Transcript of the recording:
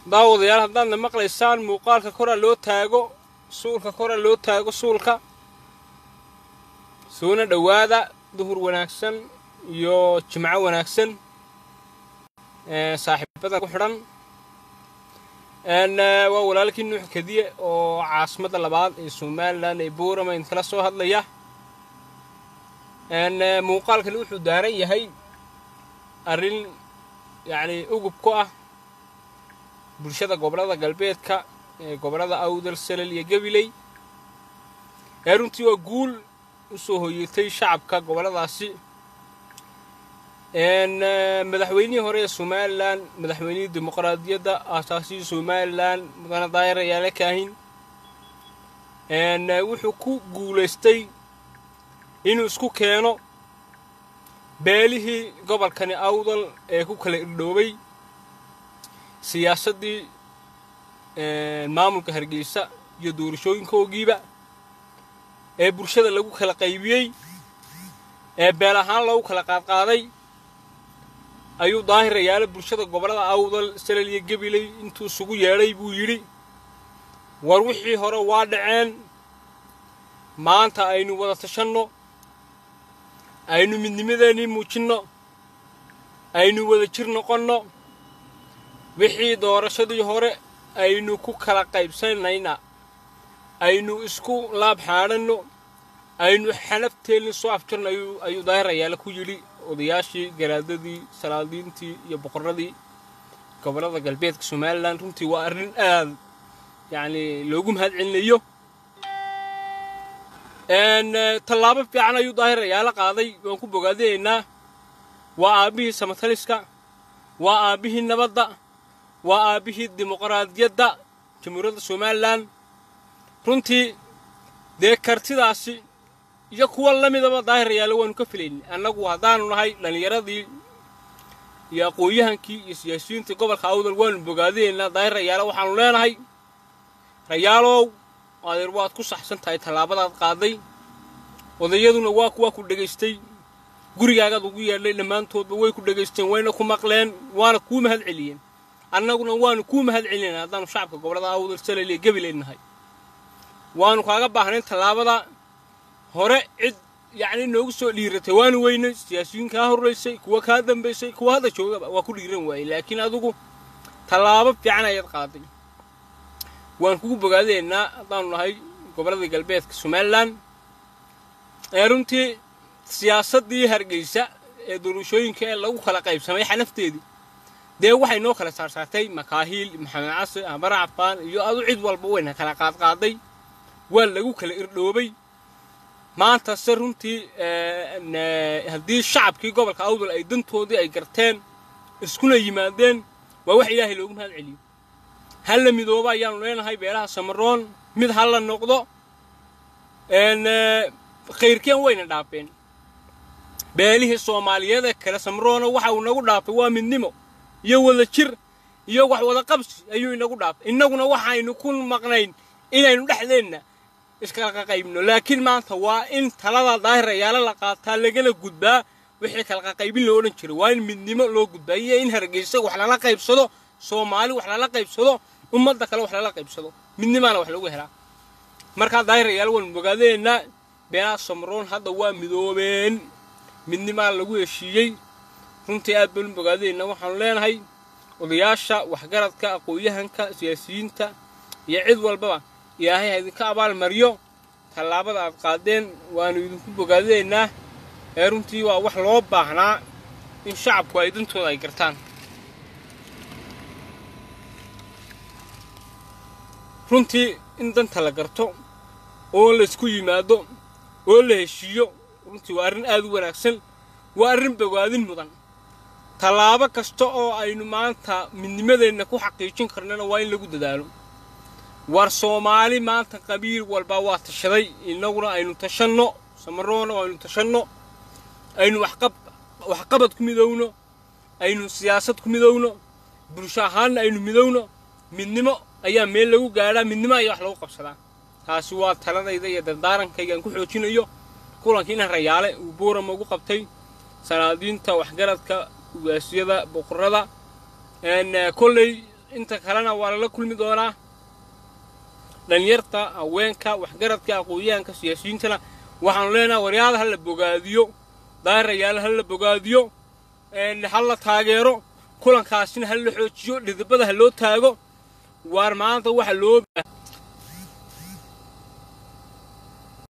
daawadayaal haddaan maqlaysaan muuqaalka kora loo taago suulka kora loo taago suulka soona dhawaada duhur wanaagsan iyo jimco wanaagsan saaxiibada ku xidhan waa walaalkii Nuux Kadiye oo caasimada labaad ee Soomaaliland ee Boorama in kala soo hadlaya muuqaalkan wuxuu daaran yahay arin yani ugub ku ah bulshada gobolada galbeedka ee gobolada Awdal Salal iyo Gabiley runtii waa guul u soo hoyatay shacabka goboladaasi madaxweynihii hore ee Soomaaliland madaxweynihii dimuqraadiyadda aasaasii Soomaaliland mudane Daahir Yaale Kaahin wuxuu ku guuleystay inuu isku keeno beelihii gobolkani Awdal ee ku kala irdhoobay siyaasadii maamulka Hargeysa iyo doorashooyinkoogiiba ee bulshada lagu kala qaybiyay ee beel ahaan lagu kala qaadqaaday ayuu Daahir Yaale bulshada gobolada Awdal Salal iyo Gabiley intuu isugu yeeray buu yiri war wixii hore waa dhaceen maanta aynu wada tashanno aynu midnimadeeni muujinno aynu wada jir noqonno wixii doorashadii hore aynu ku kala qaybsanayna aynu isku laab xaaranno aynu xalafteelin soo afjarno ayuu Daahir Yaale ku yiri odayaashii garaadadii salaadiintii iyo boqoradii gobolada galbeedka Soomaaliland runtii waa arin aad yani loogu mahad celinayo tallaabo fiican ayuu Daahir Yaale qaaday waan ku bogaadeenaa waa aabihii samataliska waa aabihii nabadda waa aabihii dimuqraadiyadda jamhuuriyadda Soomaaliland runtii dee kartidaasi iyo kuwa lamidaba Daahir Yaale waanu ka filaynay annagu hadaanu nahay dhalinyaradii iyo aqooyahankii iyo siyaasiyiinta gobolka Awdal waanu bogaadeenaa Daahir Yaale waxaanu leenahay rayaalow adeer waad ku saxsan tahay tallaabadaad qaaday odayaduna waa kuwa ku dhageystay gurigaaga ugu yeelay dhamaantoodba way ku dhageysteen wayna ku maqleen waana ku mahad celiyeen annaguna waanu ku mahad celinaa hadaan shacabka gobolada Awdal Salal iyo Gabiley nahay waanu kaaga baahnay tallaabada hore cid yani noogu soo dhiiratay waanu weynay siyaasiyiin ka horeysay kuwa ka dambeysay kuwa hada jooga waa ku dhiiran waayay laakiin adigu tallaabo fiican ayaad qaaday waan kugu bogaadeenaa hadaan nahay gobolada galbeedka Soomaaliland runtii siyaasadii Hargeysa ee doorashooyinka ee lagu kala qaybsamay xanafteedii dee waxay noo kala saartay Makaahil Maxamed Case Amar Cafaan iyo adu cid walba wayna kala qaadqaaday waa lagu kala irdhoobay maanta runtii haddii shacabkii gobolka Awdal ay dantoodii ay garteen iskuna yimaadeen waa wax Ilaahay loogu mahad celiyo hal midooba ayaanu leenahay beelaha Samaroon mid hal la noqdo khayrkeen wayna dhaafeen beelihii Soomaaliyeed kala Samaroon waxa uu nagu dhaafay waa midnimo iyo wada jir iyo wax wada qabsi ayuu inagu dhaafay innaguna waxaynu ku maqnayn inaynu dhaxdeena iska qaybno laakiin maanta waa in talada Daahir Yaale la qaataa lagana gudbaa wixii kala qaybin loo oran jiray waa in midnimo loo gudbaa iyo in Hargeysa wax lala qaybsado Soomaali wax lala qaybsado ummadda kale wax lala qaybsado midnimana wax lagu helaa marka Daahir Yaale waan bogaadeenaa beelaha Samaroon hadda waa midoobeen midnimo lagu heshiiyay runtii aad baan bogaadeenaa waxaan leenahay odayaasha waxgaradka aqooyahanka siyaasiyiinta iyo cid walba Ilaahay ha idinka abaal mariyo tallaabada aad qaadeen waanu idinku bogaadeenaa runtii waa wax loo baahnaa in shacabku ay dantooda ay gartaan runtii in danta la garto oo la isku yimaado oo la heshiiyo runtii waa arin aad u wanaagsan waa arin bogaadin mudan tallaabo kasta oo aynu maanta midnimadeena ku xaqiijin karnana waa in lagu dadaalo war Soomaali maanta qabiil walba waa tashaday inaguna aynu tashanno Samaroon aynu tashanno aynu wax qabad ku midowno aynu siyaasad ku midowno bulsho ahaan aynu midowno midnimo ayaa meel lagu gaaraa midnimo ayaa wax lagu qabsadaa taasi waa taladayda iyo dardaarankayga aan ku xoojinayo kulankiina Rayaale uu Boorama ugu qabtay salaadiinta waxgaradka ugaasiyada boqorada كل inta kalena waa lala kulmi doonaa dhalinyarta haweenka waxgaradka aqoonyahanka siyaasiyiintana waxaanu leenahay waryaada ha la bogaadiyo daahirayaal ha la bogaadiyo ha la taageero kulankaasina ha la xoojiyo dhidibada ha loo taago waar maanta waxa loo